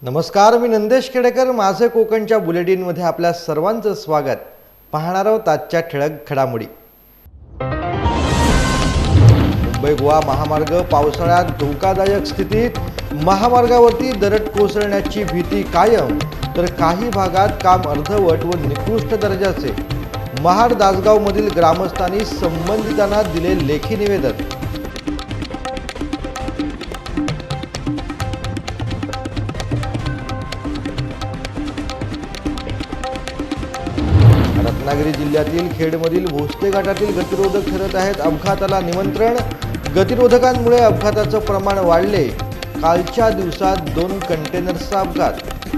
नमस्कार, मी नंदेश केडेकर. माझे कोकणच्या बुलेटिनमध्ये आपल्या सर्वांचं स्वागत. पाहणार आहोत आजच्या ठळक घडामोडी. मुंबई गोवा महामार्ग पावसाळ्यात धोकादायक स्थितीत. महामार्गावरती दरड कोसळण्याची भीती कायम, तर काही भागात काम अर्धवट व निकृष्ट दर्जाचे. महाड दासगावमधील ग्रामस्थांनी संबंधितांना दिले लेखी निवेदन. रत्नागिरी जिल्ह्यातील खेडमधील भोसले घाटातील गतिरोधक ठरत आहेत. अपघाताला निमंत्रण. गतिरोधकांमुळे अपघाताचं प्रमाण वाढले. कालच्या दिवसात 2 कंटेनर्सचा अपघात.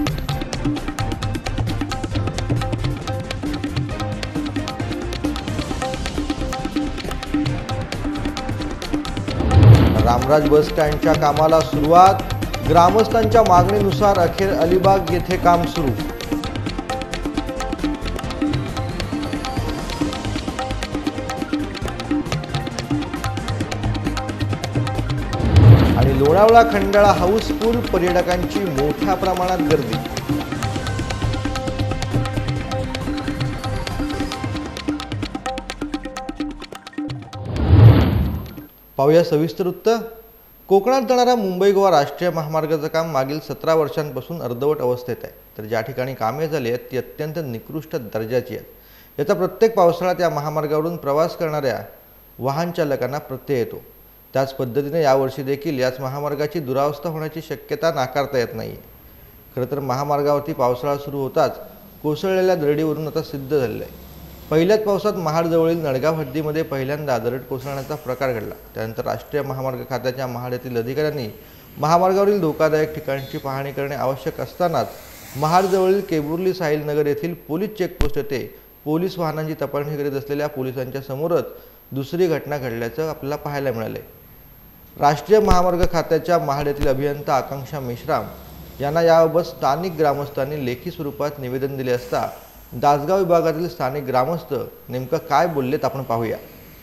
रामराज बस स्टँडच्या कामाला सुरुवात. ग्रामस्थांच्या मागणीनुसार अखेर अलिबाग येथे काम सुरू. आणि लोणावळा खंडाळा हाऊसफुल. पर्यटकांची मोठ्या प्रमाणात गर्दी. पाहूया सविस्तर वृत्त. कोकणात जाणारा मुंबई गोवा राष्ट्रीय महामार्गाचं काम मागील 17 वर्षांपासून अर्धवट अवस्थेत आहे. तर ज्या ठिकाणी कामे झाली आहेत ती अत्यंत निकृष्ट दर्जाची आहेत. याचा प्रत्येक पावसाळ्यात या महामार्गावरून प्रवास करणाऱ्या वाहन चालकांना प्रत्यय येतो. त्याच पद्धतीने यावर्षी देखील याच महामार्गाची दुरावस्था होण्याची शक्यता नाकारता येत नाही. खरं तर महामार्गावरती पावसाळा सुरू होताच कोसळलेल्या दरडीवरून आता सिद्ध झालेलं आहे. पहिल्याच पावसात महाडजवळील नडगाव हद्दीमध्ये पहिल्यांदा दरड कोसळण्याचा प्रकार घडला. त्यानंतर राष्ट्रीय महामार्ग खात्याच्या महाड येथील अधिकाऱ्यांनी महामार्गावरील धोकादायक ठिकाणची पाहणी करणे आवश्यक असतानाच महाडजवळील केबुर्ली साहिल नगर येथील पोलीस चेकपोस्ट येथे पोलीस वाहनांची तपासणी करीत असलेल्या पोलिसांच्या समोरच दुसरी घटना घडल्याचं आपल्याला पाहायला मिळाले. राष्ट्रीय महामार्ग खात्याच्या महाड येथील अभियंता आकांक्षा मेश्राम यांना याबाबत स्थानिक ग्रामस्थांनी लेखी स्वरूपात निवेदन दिले असता दासगाव विभागातील स्थानिक ग्रामस्थ नेमकं काय बोललेत आपण पाहूया.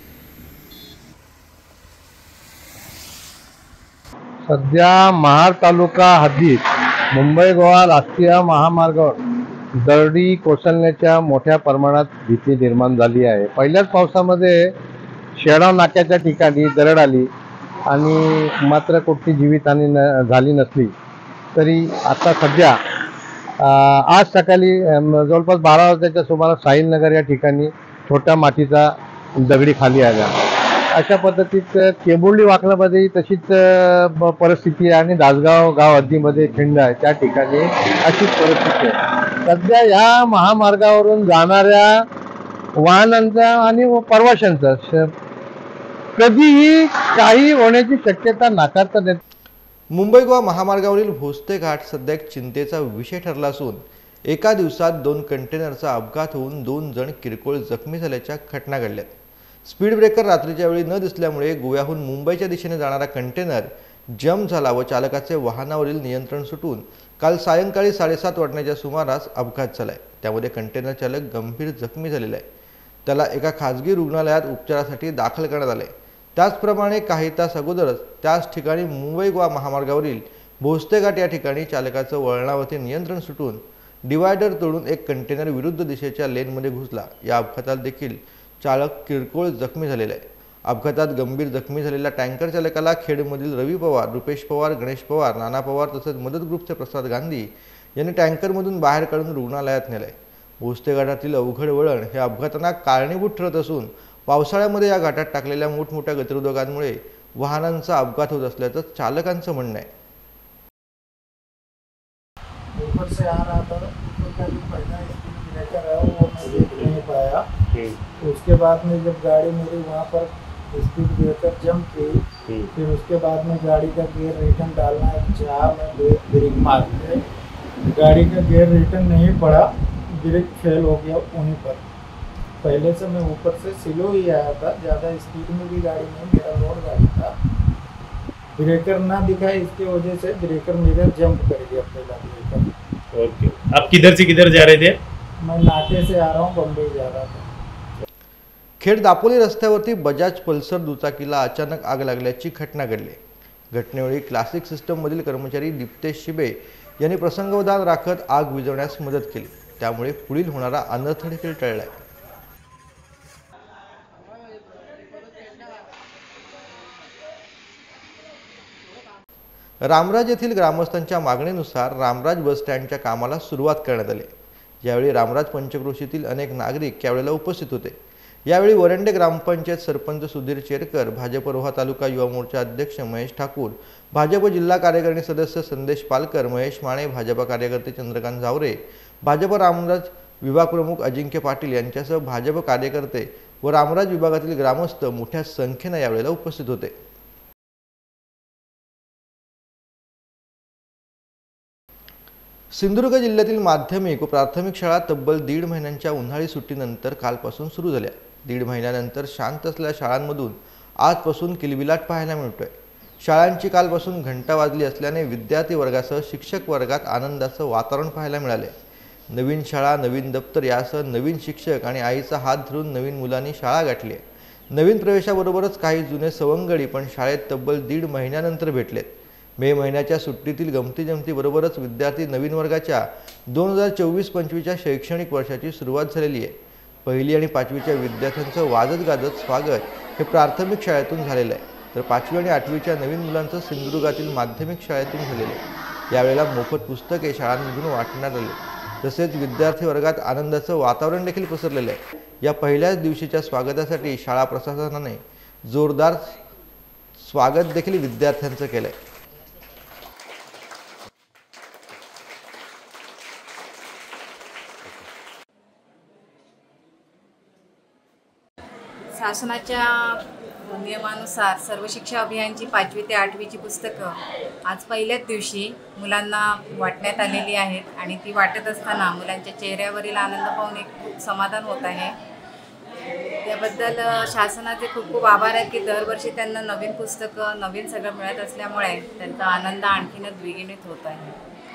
सध्या महाड तालुका हद्दीत मुंबई गोवा राष्ट्रीय महामार्गावर दरडी कोसळण्याच्या मोठ्या प्रमाणात भीती निर्माण झाली आहे. पहिल्याच पावसामध्ये शेळाव नाक्याच्या ठिकाणी दरड आली आणि मात्र कोणती जीवितहानी झाली नसली तरी आता सध्या आज सकाळी जवळपास 12 वाजताच्या सुमारास साहिल नगर या ठिकाणी छोट्या मातीचा दगडी खाली आला. अशा पद्धतीत केबुर्ली वाकलामध्ये तशीच परिस्थिती आहे आणि दासगाव गाव हद्दीमध्ये खिंड आहे त्या ठिकाणी अशीच परिस्थिती आहे. सध्या या महामार्गावरून जाणाऱ्या वाहनांचा आणि प्रवाशांचा कधीही काही होण्याची शक्यता नाकारता येत. मुंबई गोवा महामार्गावरील भोसले घाट सध्या एक चिंतेचा विषय ठरला असून एका दिवसात 2 कंटेनरचा अपघात होऊन 2 जण किरकोळ जखमी झाल्याच्या घटना घडल्यात. स्पीड ब्रेकर रात्रीच्या वेळी न दिसल्यामुळे गोव्याहून मुंबईच्या दिशेने जाणारा कंटेनर जम्प झाला व चालकाचे वाहनावरील नियंत्रण सुटून काल सायंकाळी 7:30 वाजण्याच्या सुमारास अपघात झालाय. त्यामध्ये कंटेनर चालक गंभीर जखमी झालेला आहे. त्याला एका खासगी रुग्णालयात उपचारासाठी दाखल करण्यात आले. त्याचप्रमाणे काही तास अगोदरच त्याच ठिकाणी मुंबई गोवा महामार्गावरील भोसले घाट या ठिकाणी चालकाचं वळणावरती नियंत्रण सुटून डिवायडर तोडून एक कंटेनर विरुद्ध दिशेच्या लेनमध्ये घुसला. या अपघातात देखील चालक किरकोळ जखमी झालेला आहे. अपघातात गंभीर जखमी झालेल्या टँकर चालकाला खेडमधील रवी पवार, रुपेश पवार, गणेश पवार, नाना पवार तसंच मदत ग्रुपचे प्रसाद गांधी यांनी टँकरमधून बाहेर काढून रुग्णालयात नेले. भोसले घाटातील अवघड वळण हे अपघातांना कारणीभूत ठरत असून पावसाळ्यामध्ये या घाटात टाकलेल्या मोठमोठ्या गतिरोधकांमुळे वाहनांचा अपघात होत असल्याचं चालकांचं म्हणणं आहे. ऊपर से आ रहा था, ऊपर का जो पहला स्पीड ब्रेकर है वो मैं देख नहीं पाया. उसके बाद में जब गाड़ी मेरी वहाँ पर स्पीड ब्रेकर जंप की, फिर उसके बाद में गाड़ी का गियर रिटर्न डालना चाहा. मैं ब्रेक मार के गाड़ी का गियर रिटर्न नहीं पड़ा, ब्रेक फेल हो गया वहीं पर. पहले से मैं ऊपर से स्लो ही आया था, ज़्यादा स्पीड में भी गाड़ी नहीं, मेरा लोड गाड़ी था. ब्रेकर ना दिखा, इसकी वजह से ब्रेकर मेरा जंप कर गया पहला ब्रेकर. ओके, आप किधर से किधर जा रहे थे? मैं नाटे से आ रहा हूँ, बम्बई जा रहा था. खेड दापोली रस्त्यावरती बजाज पल्सर दुचाकीला अचानक आग लागल्याची घटना घडली. घटनेवेळी क्लासिक सिस्टममधील कर्मचारी दीप्तेश शिबे यांनी प्रसंगावधान राखत आग विझवण्यास मदत केली, त्यामुळे पुढील होणारा अनर्थ देखील टळलाय. रामराज येथील ग्रामस्थांच्या मागणीनुसार रामराज बस स्टँडच्या कामाला सुरुवात करण्यात आली. यावेळी रामराज पंचक्रोशीतील अनेक नागरिक यावेळेला उपस्थित होते. यावेळी वरंडे ग्रामपंचायत सरपंच सुधीर चेरकर, भाजप रोहा तालुका युवा मोर्चा अध्यक्ष महेश ठाकूर, भाजप जिल्हा कार्यकारिणी सदस्य संदेश पालकर, महेश माने, भाजप कार्यकर्ते चंद्रकांत जावरे, भाजप रामराज विभाग प्रमुख अजिंक्य पाटील यांच्यासह भाजप कार्यकर्ते व रामराज विभागातील ग्रामस्थ मोठ्या संख्येने यावेळेला उपस्थित होते. सिंधुदुर्ग जिल्ह्यातील माध्यमिक व प्राथमिक शाळा तब्बल 1.5 महिन्यांच्या उन्हाळी सुट्टीनंतर कालपासून सुरू झाल्या. 1.5 महिन्यानंतर शांत असलेल्या शाळांमधून आजपासून किलबिलाट पाहायला मिळतोय. शाळांची कालपासून घंटा वाजली असल्याने विद्यार्थी वर्गासह शिक्षक वर्गात आनंदाचं वातावरण पाहायला मिळाले. नवीन शाळा, नवीन दप्तर यासह नवीन शिक्षक आणि आईचा हात धरून नवीन मुलांनी शाळा गाठली. नवीन प्रवेशाबरोबरच काही जुने सवंगडी पण शाळेत तब्बल 1.5 महिन्यानंतर भेटलेत. मे महिन्याच्या सुट्टीतील गमतीजमतीबरोबरच विद्यार्थी नवीन वर्गाच्या 2024-25च्या शैक्षणिक वर्षाची सुरुवात झालेली आहे. पहिली आणि 5वीच्या विद्यार्थ्यांचं वाजत गाजत स्वागत हे प्राथमिक शाळेतून झालेलं आहे, तर 5वी आणि 8वीच्या नवीन मुलांचं सिंधुदुर्गातील माध्यमिक शाळेतून झालेलं आहे. यावेळेला मोफत पुस्तके शाळांमधून वाटण्यात आले. तसेच विद्यार्थी वर्गात आनंदाचं वातावरण देखील पसरलेलं आहे. या पहिल्याच दिवशीच्या स्वागतासाठी शाळा प्रशासनाने जोरदार स्वागत देखील विद्यार्थ्यांचं केलंय. शासनाच्या नियमानुसार सर्व शिक्षा अभियानची 5वी ते 8वीची पुस्तकं आज पहिल्याच दिवशी मुलांना वाटण्यात आलेली आहेत आणि ती वाटत असताना मुलांच्या चेहऱ्यावरील आनंद पाहून एक खूप समाधान होत आहे. त्याबद्दल शासनाचे खूप खूप आभार आहेत की दरवर्षी त्यांना नवीन पुस्तकं, नवीन सगळं मिळत असल्यामुळे त्यांचा आनंद आणखीनच द्विगुणित होत आहे.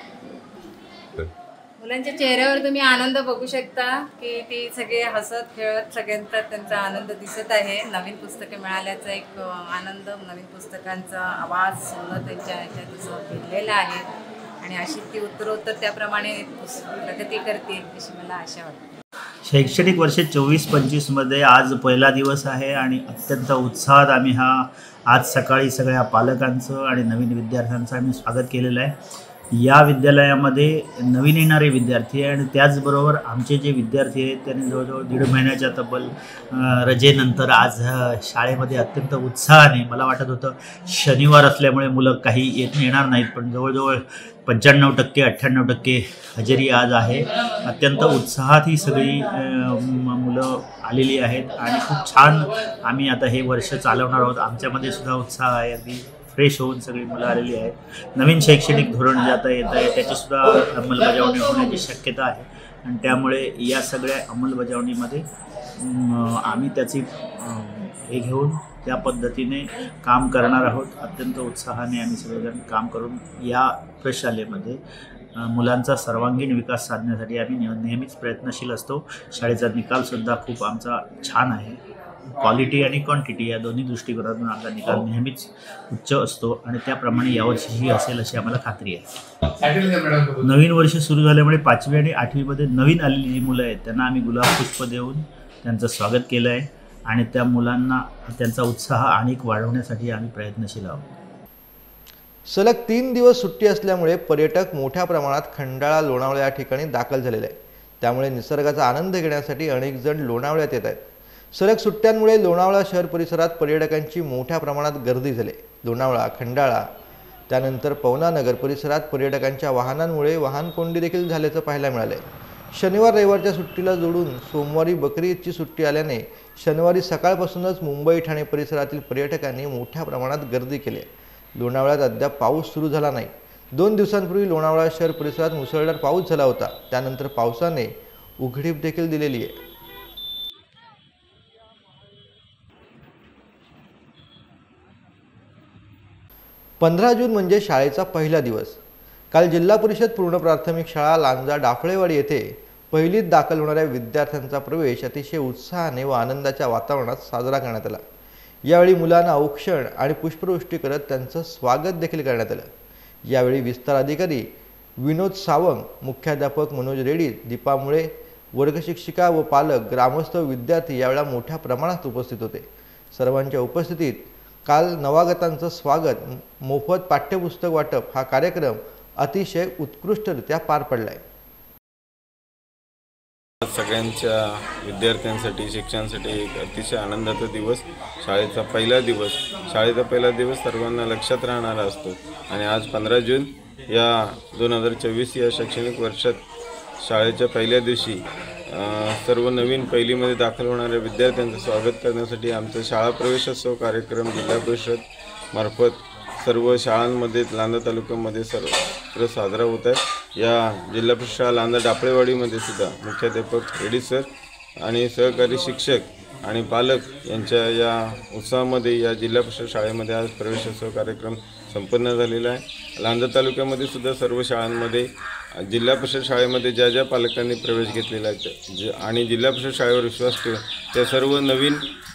मुलांच्या चेहऱ्यावर तुम्ही आनंद बघू शकता की ती सगळे हसत खेळत सगळ्यांचा त्यांचा आनंद दिसत आहे. नवीन पुस्तके मिळाल्याचा एक आनंद, नवीन पुस्तकांचा आवाज सुंदर त्यांच्या ह्याच्यात भिडलेला आहे आणि अशी ती उत्तरोत्तर त्याप्रमाणे प्रगती करतील अशी मला आशा वाटते. शैक्षणिक वर्ष 24-25मध्ये आज पहिला दिवस आहे आणि अत्यंत उत्साहात आम्ही आज सकाळी सगळ्या पालकांचं आणि नवीन विद्यार्थ्यांचं आम्ही स्वागत केलेलं आहे. या विद्यालयामध्ये नवीन येणारे विद्यार्थी आहे आणि त्याचबरोबर आमचे जे विद्यार्थी आहेत त्यांनी जवळजवळ 1.5 महिन्याच्या तब्बल रजेनंतर आज शाळेमध्ये अत्यंत उत्साहाने, मला वाटत होतं शनिवार असल्यामुळे मुलं काही येणार नाहीत, पण जवळजवळ 95% 98% हजेरी आज आहे. अत्यंत उत्साहात ही सगळी मुलं आलेली आहेत आणि खूप छान आम्ही आता हे वर्ष चालवणार आहोत. आमच्यामध्ये सुद्धा उत्साह आहे, अगदी फ्रेश होऊन सगळी मुलं आलेली आहेत. नवीन शैक्षणिक धोरण जे आता येत आहे त्याचीसुद्धा अंमलबजावणी होण्याची शक्यता आहे आणि त्यामुळे या सगळ्या अंमलबजावणीमध्ये आम्ही त्याची हे घेऊन त्या पद्धतीने काम करणार आहोत. अत्यंत उत्साहाने आम्ही सगळेजण काम करून या प्रशालेमध्ये मुलांचा सर्वांगीण विकास साधण्यासाठी आम्ही नेहमीच प्रयत्नशील असतो. शाळेचा निकालसुद्धा खूप आमचा छान आहे. क्वालिटी आणि क्वांटिटी या दोन्ही दृष्टिकोनातून आमचा निकाल नेहमीच उच्च असतो आणि त्याप्रमाणे यावर्षीही असेल अशी आम्हाला खात्री आहे. नवीन वर्ष सुरू झाल्यामुळे 5वी आणि 8वीमध्ये नवीन आलेली जी मुलं आहेत त्यांना आम्ही गुलाब पुष्प देऊन त्यांचं स्वागत केलं आहे आणि त्या मुलांना त्यांचा उत्साह आणिक वाढवण्यासाठी आम्ही प्रयत्नशील आहोत. सलग 3 दिवस सुट्टी असल्यामुळे पर्यटक मोठ्या प्रमाणात खंडाळा, लोणावळा या ठिकाणी दाखल झालेले आहेत. त्यामुळे निसर्गाचा आनंद घेण्यासाठी अनेक जण लोणावळ्यात येत आहेत. सलग सुट्ट्यांमुळे लोणावळा शहर परिसरात पर्यटकांची मोठ्या प्रमाणात गर्दी झाली. लोणावळा, खंडाळा, त्यानंतर पवना नगर परिसरात पर्यटकांच्या वाहनांमुळे वाहन कोंडी देखील झाल्याचं पाहायला मिळाले. शनिवार रविवारच्या सुट्टीला जोडून सोमवारी बकरी ईदची सुट्टी आल्याने शनिवारी सकाळपासूनच मुंबई, ठाणे परिसरातील पर्यटकांनी मोठ्या प्रमाणात गर्दी केली. लोणावळ्यात अद्याप पाऊस सुरू झाला नाही. 2 दिवसांपूर्वी लोणावळा शहर परिसरात मुसळधार पाऊस झाला होता. त्यानंतर पावसाने उघडीप देखील दिलेली आहे. 15 जून म्हणजे शाळेचा पहिला दिवस. काल जिल्हा परिषद पूर्ण प्राथमिक शाळा लांजा डाफळेवाडी येथे पहिलीत दाखल होणाऱ्या विद्यार्थ्यांचा प्रवेश अतिशय उत्साहाने व आनंदाच्या वातावरणात साजरा करण्यात आला. यावेळी मुलांना औक्षण आणि पुष्पवृष्टी करत त्यांचं स्वागत देखील करण्यात आलं. यावेळी विस्तार अधिकारी विनोद सावंग, मुख्याध्यापक मनोज रेड्डी, दीपा मुळे, वर्गशिक्षिका व पालक, ग्रामस्थ, विद्यार्थी यावेळेला मोठ्या प्रमाणात उपस्थित होते. सर्वांच्या उपस्थितीत काल नवागतांचं स्वागत, मोफत पाठ्यपुस्तक वाटप हा कार्यक्रम अतिशय उत्कृष्टरित्या पार पडलाय. सगळ्यांच्या विद्यार्थ्यांसाठी शिक्षणासाठी एक अतिशय आनंदाचा दिवस, शाळेचा पहिला दिवस सर्वांना लक्षात राहणारा असतो. आणि आज 15 जून या 2024 या शैक्षणिक वर्षात शाळेच्या पहिल्या दिवशी सर्व नवीन पहिलीमध्ये दाखल होणाऱ्या विद्यार्थ्यांचं स्वागत करण्यासाठी आमचा शाळा प्रवेशोत्सव कार्यक्रम जिल्हा परिषद मार्फत सर्व शाळांमध्ये लांजा तालुक्यामध्ये सर्वत्र साजरा होत आहे. या जिल्हा परिषद शाळा लांजा डापळेवाडीमध्ये सुद्धा मुख्याध्यापक रेड्डी सर आणि सहकारी शिक्षक आणि पालक यांच्या या उत्साहामध्ये या जिल्हा परिषद शाळेमध्ये आज प्रवेशोत्सव कार्यक्रम संपन्न झालेला आहे. लांजा तालुक्यामध्ये सुद्धा सर्व शाळांमध्ये जिल्हा परिषद शाळेमध्ये ज्या ज्या पालकांनी प्रवेश घेतलेला आहे आणि जिल्हा परिषद शाळेवर विश्वास ठेवून त्या सर्व नवीन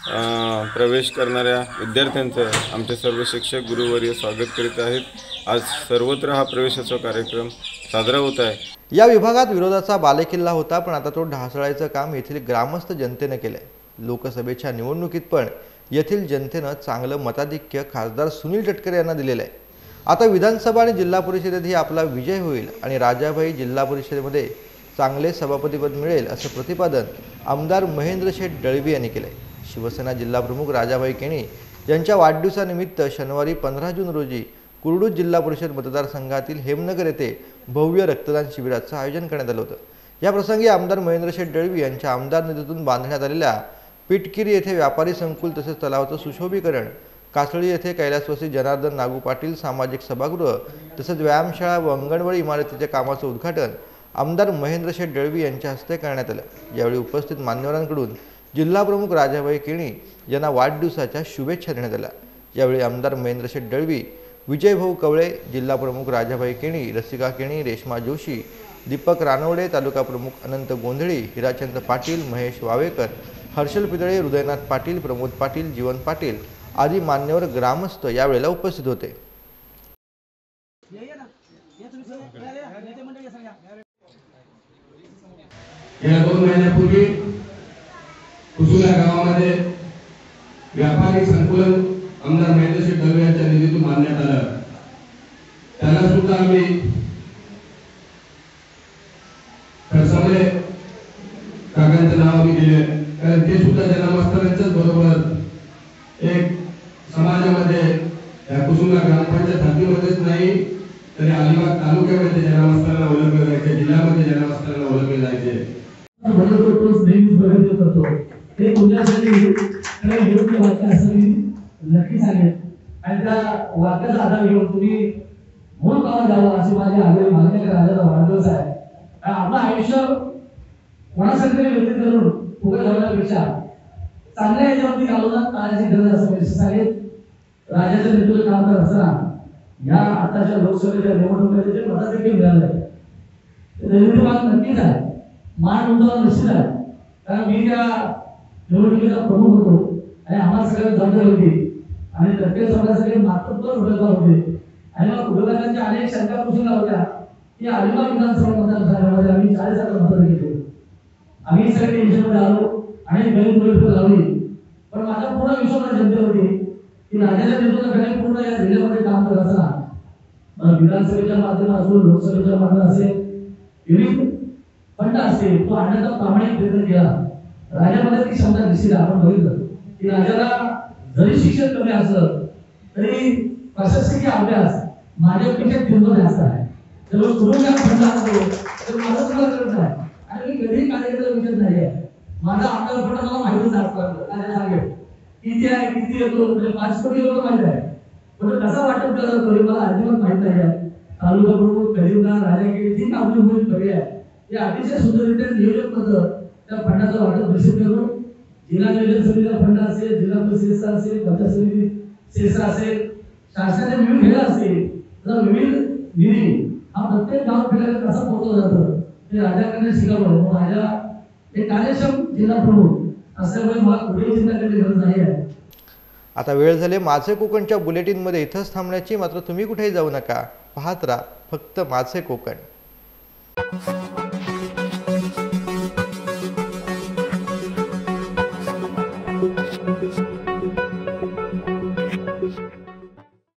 प्रवेश करणाऱ्या विद्यार्थ्यांचं आमचे सर्व शिक्षक गुरुवर्य स्वागत करीत आहेत. आज सर्वत्र हा प्रवेशोत्सव कार्यक्रम साजरा होत आहे. या विभागात विरोधाचा बालेकिल्ला होता, पण आता तो ढासळायचं काम येथील ग्रामस्थ जनतेनं केलंय. लोकसभेच्या निवडणुकीत पण येथील जनतेनं चांगलं मताधिक्य खासदार सुनील तटकरे यांना दिलेलं आहे. आता विधानसभा आणि जिल्हा परिषदेतही आपला विजय होईल आणि राजाभाई जिल्हा परिषदेमध्ये चांगले सभापतिपद मिळेल असं प्रतिपादन आमदार महेंद्र शेठ दळवी यांनी केलं आहे. शिवसेना जिल्हाप्रमुख राजाभाई केणी यांच्या वाढदिवसानिमित्त शनिवारी 15 जून रोजी कुर्डूज जिल्हा परिषद मतदारसंघातील हेमनगर येथे भव्य रक्तदान शिबिराचं आयोजन करण्यात आलं होतं. या प्रसंगी आमदार महेंद्र शेठ दळवी यांच्या आमदार निधीतून बांधण्यात आलेल्या पिटकिरी येथे व्यापारी संकुल तसेच तलावाचं सुशोभीकरण, कासळी येथे कैलासवासी जनार्दन नागू पाटील सामाजिक सभागृह तसेच व्यायामशाळा व अंगणवाडी इमारतीच्या कामाचं उद्घाटन आमदार महेंद्र शेठ दळवी यांच्या हस्ते करण्यात आलं. यावेळी उपस्थित मान्यवरांकडून जिल्हाप्रमुख राजाभाई केणी यांना वाढदिवसाच्या शुभेच्छा देण्यात आल्या. यावेळी आमदार महेंद्र शेठ दळवी, विजयभाऊ कवळे, जिल्हाप्रमुख राजाभाई केणी, रसिका केणी, रेश्मा जोशी, दीपक रानवडे, तालुका प्रमुख अनंत गोंधळी, हिराचंद पाटील, महेश वावेकर, हर्षल पितळे, हृदयनाथ पाटील, प्रमोद पाटील, जीवन पाटील आदी मान्यवर ग्रामस्थ यावेळेला उपस्थित होते. या 2 महिन्यापूर्वी कुसुला गावामध्ये व्यापारी संकुलन आमदार महेंद्र शेठ दळवी यांच्या निधीतून बांधण्यात आलं. त्याला सुद्धा आम्ही खरसामळे काकांचं नाव आम्ही दिले, कारण ते सुद्धा जन्मस्थानाच्याच बरोबर एक समाजामध्ये या कुसुला ग्रामपंचायत हद्दीमध्येच नाही तरी अलिबाग तालुक्यामध्ये जन्मस्थानाला ओळखले जायचे, जिल्ह्यामध्ये जन्मस्थानाला ओळखले जायचे. ते तुमच्यासाठी योग्य वाक्य असं मी नक्की सांगेन आणि त्या वाक्याचा आधार घेऊन तुम्ही मूळ कामात जावं अशी माझी आग्रही मागणी. राजाचा वाढदिवस आहे. आपलं आयुष्य कोणासाठी व्यतीत करून फुकट घालण्यापेक्षा चांगल्या याच्यावरती घालवण्यात आणण्याची गरज असं मी सांगेन. राजाच्या नेतृत्व काम करत असताना या आताच्या लोकसभेच्या निवडणुकीमध्ये जे मताधिक्य मिळालं आहे ते नक्कीच आहे. मान उंचावणं निश्चित आहे, कारण मी त्या निवडणुकीचा प्रमुख होतो आणि आम्हाला सगळ्यांना जबाबदारी होती आणि प्रत्येक समाजासाठी मातृत्व उमेदवार होते आणि मग उमेदवारांच्या अनेक शंका पुसून होत्या की अलिबाग विधानसभा मतदारसंघामध्ये आम्ही 40,000 मतं घेतली. आम्ही सगळे टेन्शनमध्ये आलो आणि गरीब मुली लावली, पण माझा पूर्ण विश्वास जनतेवरती की राजाच्या नेतृत्वाखाली पूर्ण या जिल्ह्यामध्ये काम करत असताना विधानसभेच्या माध्यमातून लोकसभेच्या माध्यमातून असेल विविध फंड असेल तो आणण्याचा प्रामाणिक प्रयत्न केला. राजामध्ये ती क्षमता दिसली. आपण बघितलं की राजाला जरी शिक्षण कमी असलं तरी प्रशासकीय अभ्यास माझ्यापेक्षा तीव्र जास्त आहे. जर कुटुंबात फंड असतो तर माझं तुला करत आहे आणि मी कधीही कार्यक्रम विचारत नाही आहे. माझा आमदार फंड मला माहितीच राजा सांगेल किती आहे, किती येतो, म्हणजे 5 कोटी लोक माहिती आहे, पण कसा वाटप केला जातो मला अजिबात माहित नाही आहे. तालुका प्रमुख करीमदार राजागिरी जी आपली भूमिका खरी आहे हे अतिशय सुंदररित्या नियोजन पद्धत त्या फंडाचं वाटप निश्चित करून जिल्हा नियोजन समितीचा फंड असेल, जिल्हा परिषदेचा असेल, पंचायत समिती सेसा असेल, शासनाच्या विविध खेळ असतील, तर विविध निधी हा प्रत्येक गाव खेळाला कसा पोहोचवला जातो ते राजाकडे शिकावं. राजा एक कार्यक्षम जिल्हा प्रमुख असल्यामुळे मला कुठेही चिंता करण्याची गरज नाही आहे. आता वेळ झाले माझे कोकणच्या बुलेटिनमध्ये इथंच थांबण्याची. मात्र तुम्ही कुठेही जाऊ नका, पाहत राहा फक्त माझे कोकण.